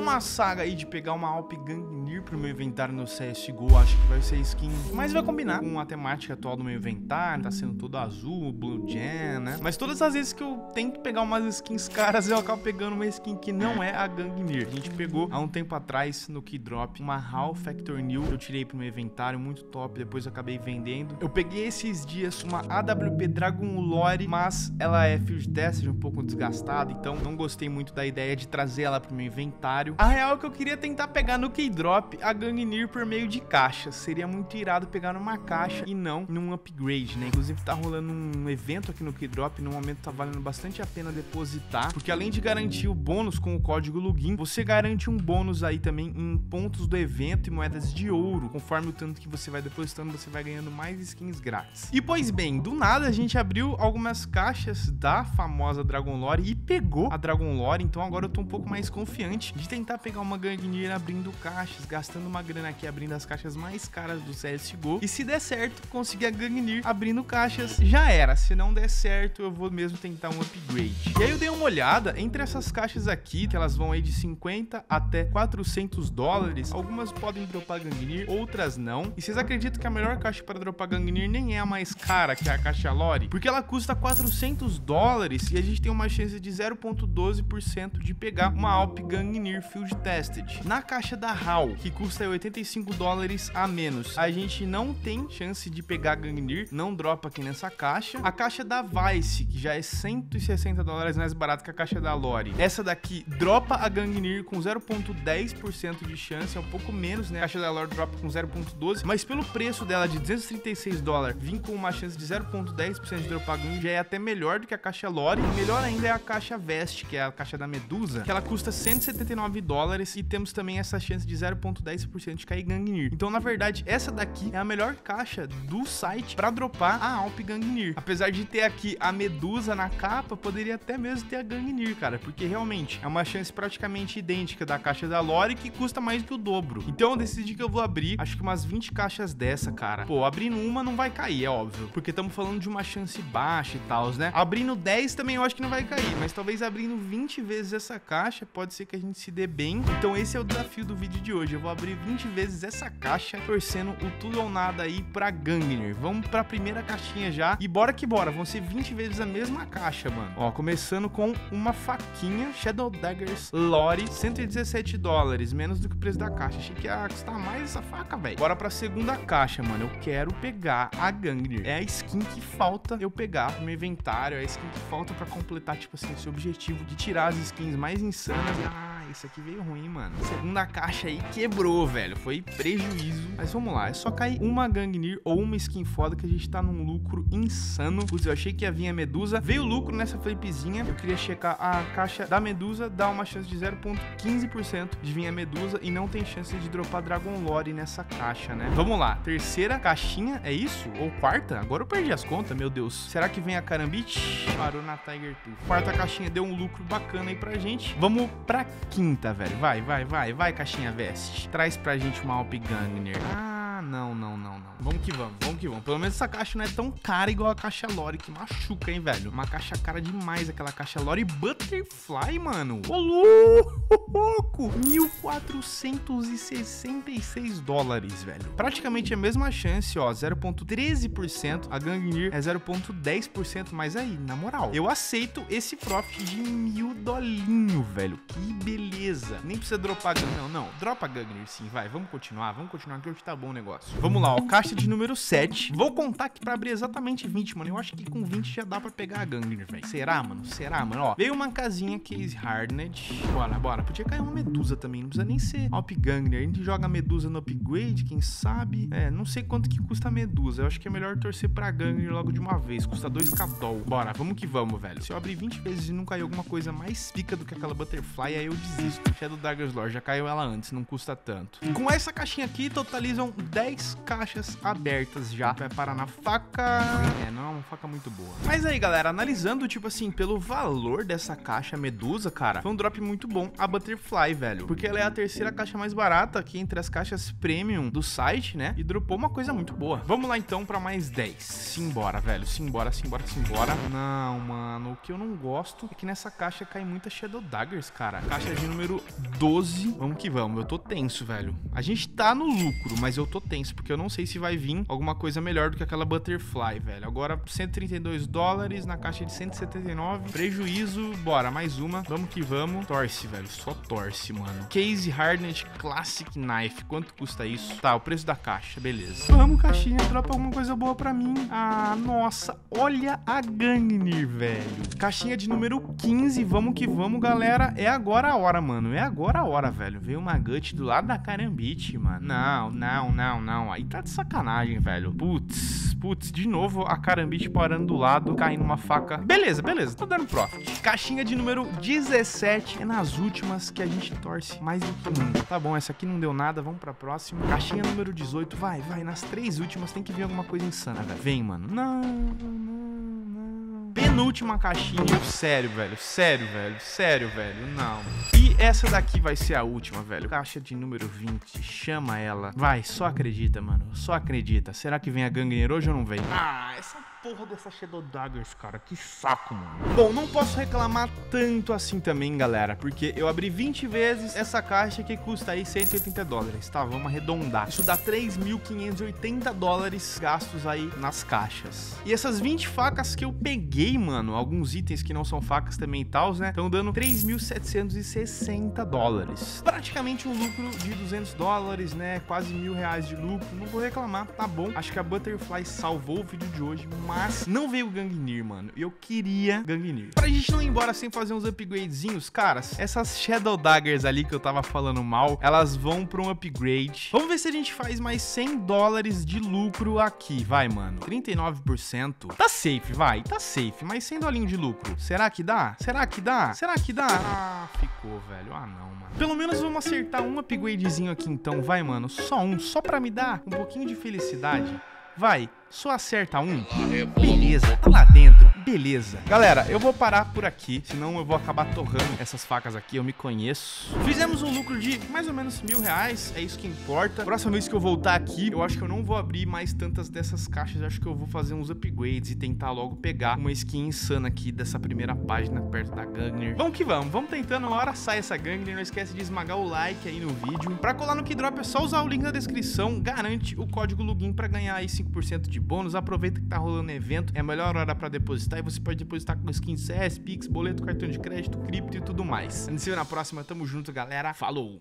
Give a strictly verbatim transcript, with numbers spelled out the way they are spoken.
numa saga aí de pegar uma Alp Gangnir pro meu inventário no C S G O. Acho que vai ser a skin, mas vai combinar com a temática atual do meu inventário. Tá sendo todo azul, Blue Gen, né? Mas todas as vezes que eu tenho que pegar umas skins caras, eu acabo pegando uma skin que não é a Gangnir. A gente pegou há um tempo atrás no Keydrop uma HAL Factor New que eu tirei pro meu inventário, muito top. Depois eu acabei vendendo. Eu peguei esses dias uma A W P Dragon Lore, mas ela é Field Tested, um pouco desgastada, então não gostei muito da ideia de trazer ela pro meu inventário. A real é que eu queria tentar pegar no Keydrop a Gangnir por meio de caixa. Seria muito irado pegar numa caixa e não num upgrade, né? Inclusive tá rolando um evento aqui no Keydrop, no momento tá valendo bastante a pena depositar, porque além de garantir o bônus com o código login, você garante um bônus aí também em pontos do evento e moedas de ouro. Conforme o tanto que você vai depositando, você vai ganhando mais skins grátis. E pois bem, do nada a gente abriu algumas caixas da famosa Dragon Lore e pegou a Dragon Lore, então agora eu tô um pouco mais confiante de tentar pegar uma Gangnir abrindo caixas, gastando uma grana aqui abrindo as caixas mais caras do C S G O, e se der certo, conseguir a Gangnir abrindo caixas, já era. Se não der certo, eu vou mesmo tentar um upgrade. E aí eu dei uma olhada entre essas caixas aqui, que elas vão aí de cinquenta até quatrocentos dólares, algumas podem dropar Gangnir, outras não. E vocês acreditam que a melhor caixa para dropar Gangnir nem é a mais cara, que é a caixa Lore? Porque ela custa quatrocentos dólares e a gente tem uma chance de zero vírgula doze por cento de pegar uma Alp Gangnir Field Tested. Na caixa da HAL, que custa oitenta e cinco dólares a menos, a gente não tem chance de pegar Gangnir, não dropa aqui nessa caixa. A caixa da Vice, que já é cento e sessenta dólares mais barato que a caixa da Lore, essa daqui dropa a Gangnir com zero vírgula dez por cento de chance, é um pouco menos, né? A caixa da Lore dropa com zero vírgula doze, mas pelo preço dela de duzentos e trinta e seis dólares, vir com uma chance de zero vírgula dez por cento de dropar Gangnir já é até melhor do que a caixa Lore. E melhor ainda é a caixa Vest, que é a caixa da Medusa, que ela custa cento e setenta e nove dólares e temos também essa chance de zero vírgula dez por cento de cair Gangnir. Então, na verdade, essa daqui é a melhor caixa do site para dropar a Alp Gangnir. Apesar de ter aqui a Medusa na capa, poderia até mesmo ter a Gangnir, cara, porque realmente é uma chance praticamente idêntica da caixa da Lore, que custa mais que o dobro. Então eu decidi que eu vou abrir, acho que umas vinte caixas dessa, cara. Pô, abrindo uma não vai cair, é óbvio, porque estamos falando de uma chance baixa e tal, né? Abrindo dez também eu acho que não vai cair, mas talvez abrindo vinte vezes essa caixa, pode ser que a gente se dê bem. Então esse é o desafio do vídeo de hoje. Eu vou abrir vinte vezes essa caixa, torcendo o tudo ou nada aí pra Gangnir. Vamos pra primeira caixinha já, e bora que bora. Vão ser vinte vezes a mesma caixa, mano. Ó, começando com uma faquinha Shadow Daggers Lore, cento e dezessete dólares, menos do que o preço da caixa. Achei que ia custar mais essa faca, velho. Bora pra segunda caixa, mano. Eu quero pegar a Gangnir. É a skin que falta eu pegar no meu inventário, é a skin que falta pra completar, tipo assim, esse objetivo de tirar as skins mais insanas. Ah, esse aqui veio ruim, mano. Segunda caixa aí quebrou, velho. Foi prejuízo. Mas vamos lá, é só cair uma Gangnir ou uma skin foda que a gente tá num lucro insano. Inclusive, eu achei que ia vir a Medusa. Veio lucro nessa flipzinha. Eu queria checar a caixa da Medusa, dá uma chance de zero vírgula quinze por cento de vir a Medusa e não tem chance de dropar Dragon Lore nessa caixa, né? Vamos lá, terceira caixinha, é isso? Ou quarta? Agora eu perdi as contas, meu Deus. Será que vem a Karambit? Parou na Tiger Tooth. Quarta caixinha deu um lucro bacana aí pra gente. Vamos pra quinta, velho. Vai, vai, vai, vai, caixinha Vest. Traz pra gente uma Alp Gangnir. Ah, não, não, não, não. Vamos que vamos, vamos que vamos. Pelo menos essa caixa não é tão cara igual a caixa Lore, que machuca, hein, velho. Uma caixa cara demais, aquela caixa Lore Butterfly, mano. Ô, louco! mil quatrocentos e sessenta e seis dólares, velho. Praticamente a mesma chance, ó, zero vírgula treze por cento. A Gangnir é zero vírgula dez por cento, mas aí, na moral, eu aceito esse profit de mil dolinho, velho. Que beleza. Nem precisa dropar Gangnir, não, não. Dropa Gangnir, sim, vai. Vamos continuar, vamos continuar, que hoje tá bom o negócio. Vamos lá, ó, caixa de número sete. Vou contar aqui pra abrir exatamente vinte, mano. Eu acho que com vinte já dá pra pegar a Gangnir, velho. Será, mano? Será, mano? Ó, veio uma casinha Case Hardened. Bora, bora. Podia cair uma Medusa também, não precisa nem ser Alp Gangnir. A gente joga a Medusa no upgrade, quem sabe? É, não sei quanto que custa a Medusa. Eu acho que é melhor torcer pra Gangnir logo de uma vez. Custa dois k doll. Bora, vamos que vamos, velho. Se eu abrir vinte vezes e não cair alguma coisa mais pica do que aquela Butterfly, aí eu desisto. Shadow Daggers Lore, já caiu ela antes, não custa tanto. E com essa caixinha aqui, totalizam dez caixas abertas já. Vai parar na faca... É, não é uma faca muito boa. Mas aí, galera, analisando, tipo assim, pelo valor dessa caixa Medusa, cara, foi um drop muito bom. A Butterfly, velho. Porque ela é a terceira caixa mais barata aqui entre as caixas premium do site, né? E dropou uma coisa muito boa. Vamos lá, então, pra mais dez. Simbora, velho. Simbora, simbora, simbora. Não, mano. O que eu não gosto é que nessa caixa cai muita Shadow Daggers, cara. Caixa de número doze. Vamos que vamos. Eu tô tenso, velho. A gente tá no lucro, mas eu tô tenso, porque eu não sei se vai vir alguma coisa melhor do que aquela Butterfly, velho. Agora, cento e trinta e dois dólares na caixa de cento e setenta e nove. Prejuízo. Bora, mais uma. Vamos que vamos. Torce, velho. Só torce, mano. Case Hardened Classic Knife. Quanto custa isso? Tá, o preço da caixa. Beleza. Vamos, caixinha. Dropa alguma coisa boa pra mim. Ah, nossa. Olha a Gungnir, velho. Caixinha de número quinze. Vamos que vamos, galera. É agora a hora, mano. É agora a hora, velho. Veio uma Gut do lado da Karambit, mano. Não, não, não, não. Aí tá de sacanagem, velho. Putz, putz. De novo a Karambit parando do lado, caindo uma faca. Beleza, beleza. Tô dando profit. Caixinha de número dezessete. É nas últimas que a gente torce mais do que nunca. Tá bom, essa aqui não deu nada. Vamos pra próxima. Caixinha número dezoito. Vai, vai. Nas três últimas tem que vir alguma coisa insana, velho. Vem, mano. Não, não, não. Penúltima caixinha. Sério, velho. Sério, velho. Sério, velho. Não. E essa daqui vai ser a última, velho. Caixa de número vinte. Chama ela. Vai, só acredita, mano. Só acredita. Será que vem a Gungnir hoje ou não vem? Ah, essa porra dessa Shadow Daggers, cara. Que saco, mano. Bom, não posso reclamar tanto assim também, galera, porque eu abri vinte vezes essa caixa que custa aí cento e oitenta dólares, tá? Vamos arredondar. Isso dá três mil quinhentos e oitenta dólares gastos aí nas caixas. E essas vinte facas que eu peguei, mano, alguns itens que não são facas também e tal, né? Estão dando três mil setecentos e sessenta dólares. Praticamente um lucro de duzentos dólares, né? Quase mil reais de lucro. Não vou reclamar, tá bom. Acho que a Butterfly salvou o vídeo de hoje, mas não veio o Gungnir, mano. Eu queria Gungnir. Pra gente não ir embora sem fazer uns upgradezinhos, caras, essas Shadow Daggers ali que eu tava falando mal, elas vão pra um upgrade. Vamos ver se a gente faz mais cem dólares de lucro aqui. Vai, mano. trinta e nove por cento. Tá safe, vai. Tá safe. Mas cem dolinho de lucro. Será que dá? Será que dá? Será que dá? Ah, ficou, velho. Ah, não, mano. Pelo menos vamos acertar um upgradezinho aqui, então. Vai, mano. Só um. Só pra me dar um pouquinho de felicidade. Vai. Só acerta um. Beleza, tá lá dentro. Beleza. Galera, eu vou parar por aqui, senão eu vou acabar torrando essas facas aqui, eu me conheço. Fizemos um lucro de mais ou menos mil reais, é isso que importa. Próxima vez que eu voltar aqui, eu acho que eu não vou abrir mais tantas dessas caixas, eu acho que eu vou fazer uns upgrades e tentar logo pegar uma skin insana aqui dessa primeira página perto da Gungnir. Vamos que vamos, vamos tentando, uma hora sai essa Gungnir, não esquece de esmagar o like aí no vídeo. Pra colar no Keydrop é só usar o link na descrição, garante o código login pra ganhar aí cinco por cento de bônus. Aproveita que tá rolando evento, é a melhor hora pra depositar e você pode depositar com skin C S, Pix, boleto, cartão de crédito, cripto e tudo mais. A gente se vê na próxima, tamo junto, galera. Falou!